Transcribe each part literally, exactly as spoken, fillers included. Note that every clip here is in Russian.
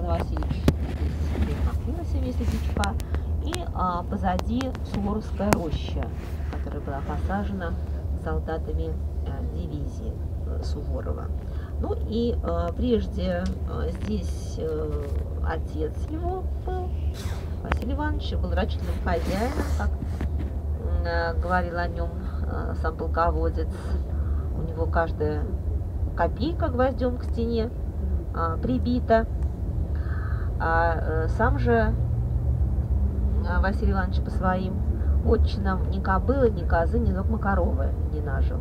Иван Васильевич здесь находился вместе Дичка, и а, позади Суворовская роща, которая была посажена солдатами а, дивизии а, Суворова. Ну и а, прежде а, здесь а, отец его был, Василий Иванович, был рачительным хозяином, как а, говорил о нем а, сам полководец. У него каждая копейка гвоздем к стене а, прибита. А а сам же а, Василий Иванович по своим отчинам ни кобылы, ни козы, ни докма коровы не нажил.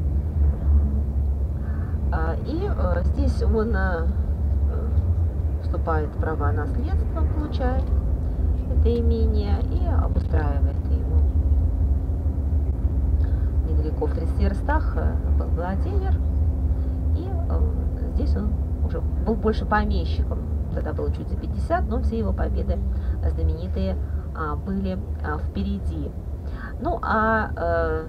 А, и а, здесь он а, вступает в права наследства, получает это имение и обустраивает его. Недалеко в тридцати верстах был Владимир, и а, здесь он уже был больше помещиком. Тогда было чуть за пятьдесят, но все его победы знаменитые а, были а, впереди. Ну а э,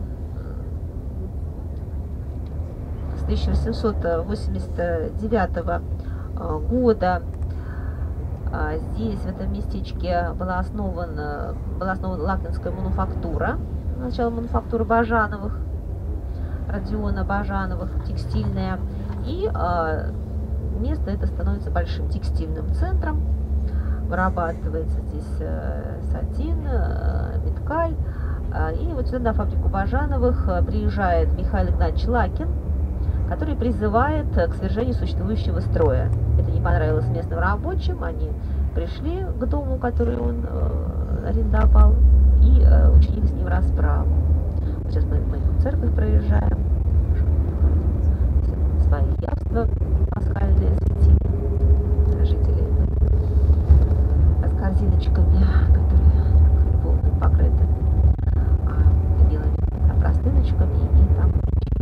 с тысяча восемьсот восемьдесят девятого года а, здесь, в этом местечке, была основана, была основана Лакинская мануфактура, начало мануфактуры Бажановых, Родиона Бажановых, текстильная, и а, место это становится большим текстильным центром, вырабатывается здесь э, сатин, э, меткаль, э, и вот сюда на фабрику Бажановых э, приезжает Михаил Игнатьевич Лакин, который призывает к свержению существующего строя. Это не понравилось местным рабочим, они пришли к дому, который он э, арендовал, и э, учинили с ним расправу. Вот сейчас мы, мы в церковь проезжаем, свои явства пасхальные светили жители с корзиночками, которые любовно покрыты а, белыми а, простыночками, и там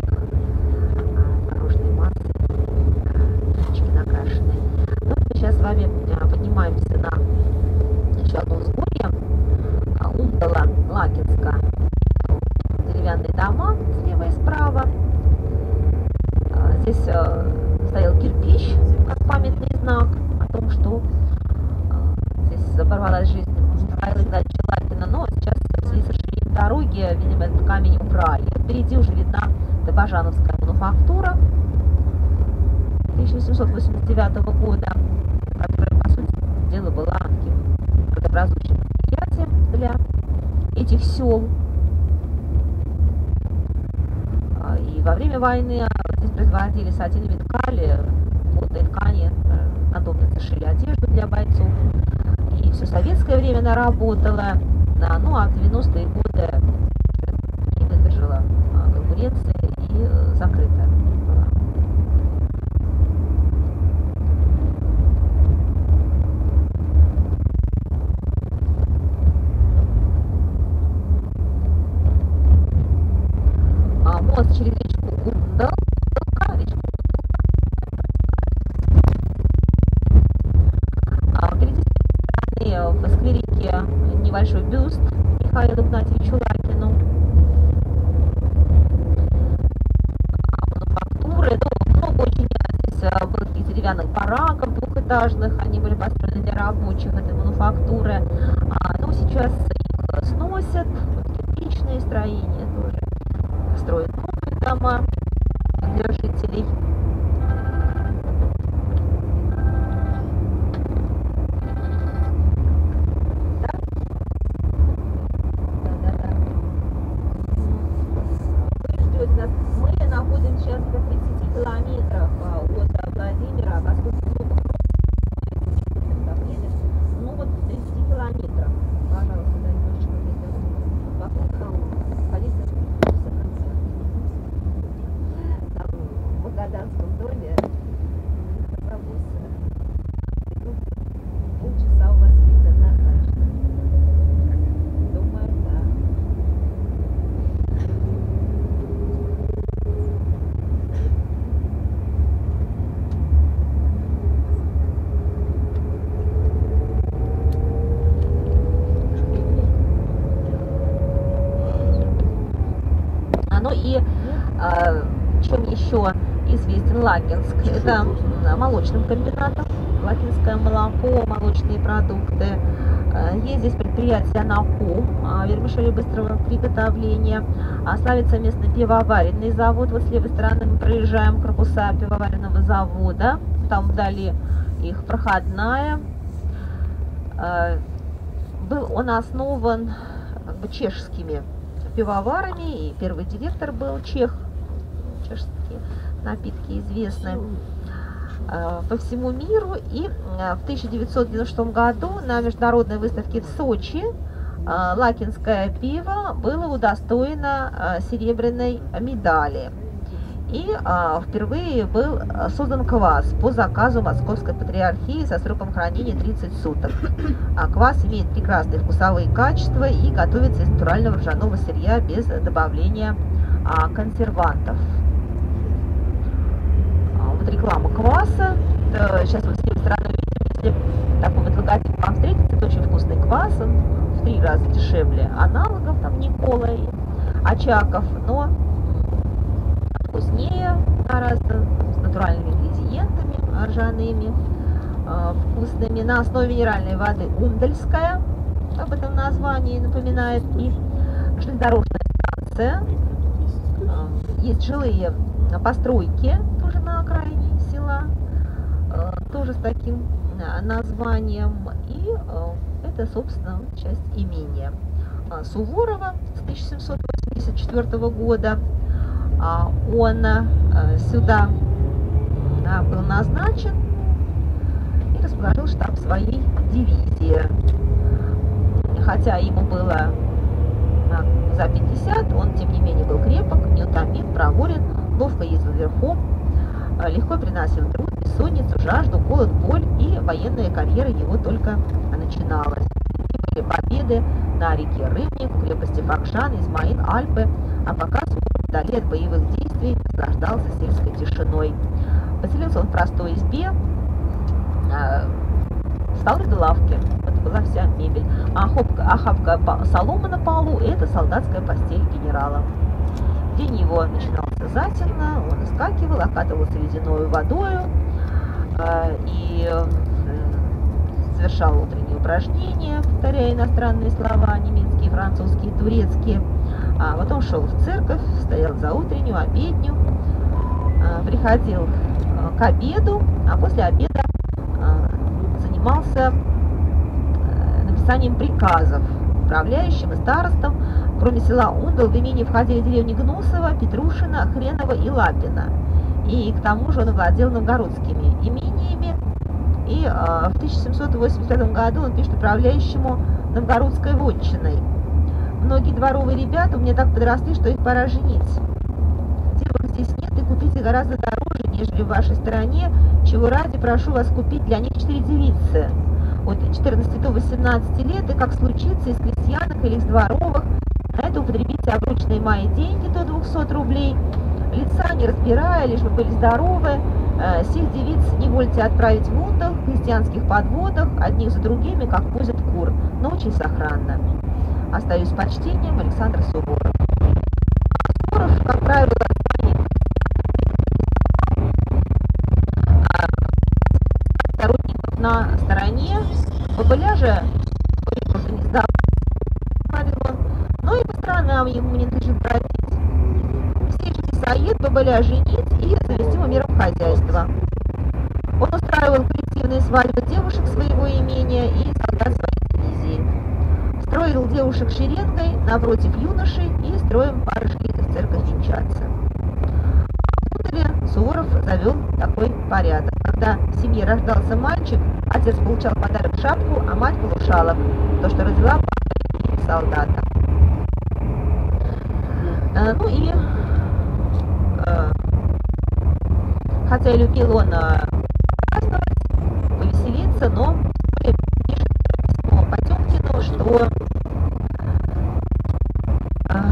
а, дорожной массой а, накрашенные. Ну, мы сейчас с вами а, поднимаемся на еще одно взгорье, а, Умдала, Лакинска, деревянные дома слева и справа. Здесь э, стоял кирпич, как памятный знак о том, что э, здесь оборвалась жизнь Михаила Игнатьевича Лакина, но сейчас в связи с расширением дороги, видимо, этот камень убрали. Впереди уже видна Бажановская мануфактура тысяча восемьсот восемьдесят девятого года, которая, по сути дела, была таким предобразующим предприятием для этих сел. И во время войны здесь производили сатин и меткаль, плотные ткани, надобницы шили одежду для бойцов. И все советское время она работала, да, ну а в девяностые годы не выдержала конкуренции и закрыта была. А мост через речку Умдал, речку а впереди стороны в скверике небольшой бюст Михаилу Игнатьевичу Лакину. Мануфактуры, ну, много очень здесь было таких деревянных бараков двухэтажных, они были построены для рабочих этой мануфактуры. А, ну, сейчас их сносят, кирпичные строения тоже строят новые дома для жителей. Да? Да, да, да. Вы ждете нас. Мы находимся сейчас в тридцати километрах от Владимира, поскольку ну вот в тридцати километрах. Пожалуйста, да, немножечко где-то вокруг холма. Ходите в Магаданском доме автобусы. Полчаса у вас есть однозначно. Думаю, да. Ну и а, чем еще известен Лакинск – это молочным комбинатом, лакинское молоко, молочные продукты. Есть здесь предприятие «Накум», вермишели быстрого приготовления. Славится местный пивоваренный завод. Вот с левой стороны мы проезжаем корпуса пивоваренного завода. Там вдали их проходная. Был он основан как бы чешскими пивоварами, и первый директор был чех. Чешские напитки известны по всему миру. И в тысяча девятьсот девяносто шестом году на международной выставке в Сочи лакинское пиво было удостоено серебряной медали. И впервые был создан квас по заказу Московской патриархии со сроком хранения тридцать суток. Квас имеет прекрасные вкусовые качества и готовится из натурального ржаного сырья без добавления консервантов. Вот реклама кваса. Сейчас вот с левой стороны видите, если такой вот логотип вам встретится, это очень вкусный квас, он в три раза дешевле аналогов, там Никола и Очаков, но вкуснее гораздо, с натуральными ингредиентами, ржаными, э, вкусными, на основе минеральной воды Ундальская, об этом названии напоминает, и железнодорожная станция. Э, есть жилые постройки, тоже на окраине села, э, тоже с таким названием, и э, это, собственно, часть имения э, Суворова с тысяча семьсот восемьдесят четвёртого года. Он сюда был назначен и расположил штаб своей дивизии. Хотя ему было за пятьдесят, он тем не менее был крепок, неутомим, проворен, ловко ездил верхом, легко переносил труд, бессонницу, жажду, голод, боль, и военная карьера его только начиналась. Были победы на реке Рыбник, в крепости Факшан, Измаил, Альпы, а пока вдали от боевых действий наслаждался сельской тишиной. Поселился он в простой избе, столы до лавки, это была вся мебель. А охапка, охапка солома на полу – это солдатская постель генерала. День его начинался затемно, он искакивал, окатывался ледяной водою и совершал утренние упражнения, повторяя иностранные слова, немецкие, французские, турецкие. А потом шел в церковь, стоял за утреннюю, обедню, приходил к обеду, а после обеда занимался написанием приказов управляющим и старостам. Кроме села Ундал, в имение входили деревни Гнусово, Петрушина, Хреново и Лапино. И к тому же он владел новгородскими имениями. И в тысяча семьсот восемьдесят пятом году он пишет управляющему новгородской вотчиной: «Многие дворовые ребята у меня так подросли, что их пора женить. Девок здесь нет, и купить их гораздо дороже, нежели в вашей стране, чего ради прошу вас купить для них четыре девицы от четырнадцати до восемнадцати лет, и как случится из крестьянок или из дворовых, на это употребите обручные мои деньги до двухсот рублей, лица не разбирая, лишь бы были здоровы. Сих девиц не вольте отправить в Ундал, в крестьянских подводах, одних за другими, как возят кур, но очень сохранно. Остаюсь с почтением, Александр Суворов». Суворов, как правило, сторонников на стороне. Бабыля же просто не сдавал, говорил он, но и по сторонам ему не надлежит бродить. Все же мясоед, бабыля женить и завести миром хозяйства. Он устраивал коллективные свадьбы девушек своего имения и солдат своей дивизии. Строил девушек шеренгой напротив юношей и строем пары шли в церковь венчаться. В Ундале Суворов завел такой порядок. Когда в семье рождался мальчик, отец получал в подарок шапку, а мать полушалок, то, что родила пара солдата. А, ну и а, хотя и любил он праздновать, повеселиться, но пишет письмо Потемкину, что а,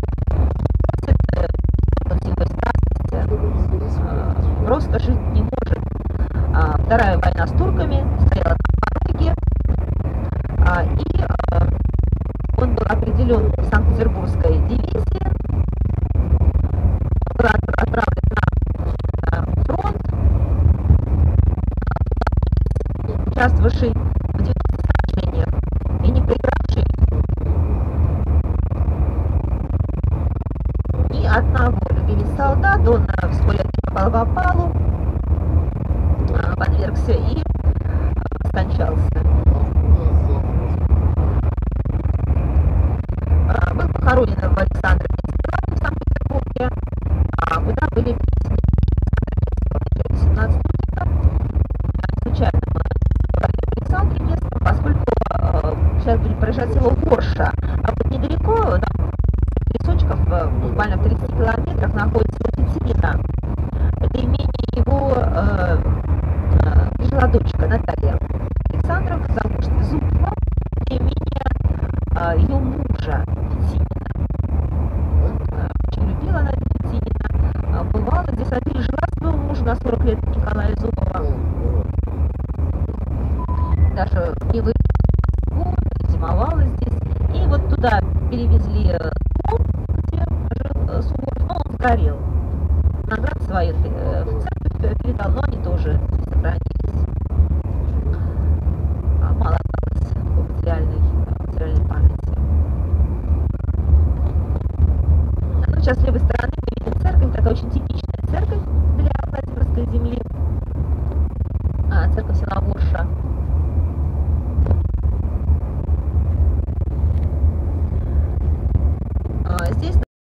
просто жить не может. А, вторая война с турками стояла на пороге, а, и а, он был определен в Санкт-Петербургской дивизии, был отправлен на фронт. участвовавший в девяностых сражениях и не проигравший ни одного. Любимец солдат, он э, вскоре попал в опалу, э, подвергся и э, скончался. Э, был похоронен в Александрове в Санкт-Петербурге, а, куда были перенесены в семнадцатом века. Случайно мы говорили в Александре, поскольку э, сейчас будет проезжать село Ворша, а вот недалеко, там, лесочков, буквально в тридцати километрах, находится Латицина. Это имение его э, э, жила дочка Наталья Александров, замужество Зубова, имение э, ее мужа Петинина. Э, очень любила она Петинина, э, бывала здесь, а пережила своего мужа на сорок лет Николая Зубова. Даже не выехала, зимовала здесь. И вот туда перевезли дом, где жил Суворов, но он сгорел. Наград свои в церковь передал, но они тоже не сохранились. Мало осталось такой материальной, материальной памяти. Ну, сейчас с левой стороны мы видим церковь, такая очень типичная церковь для Владимирской земли. А, церковь села Ворша.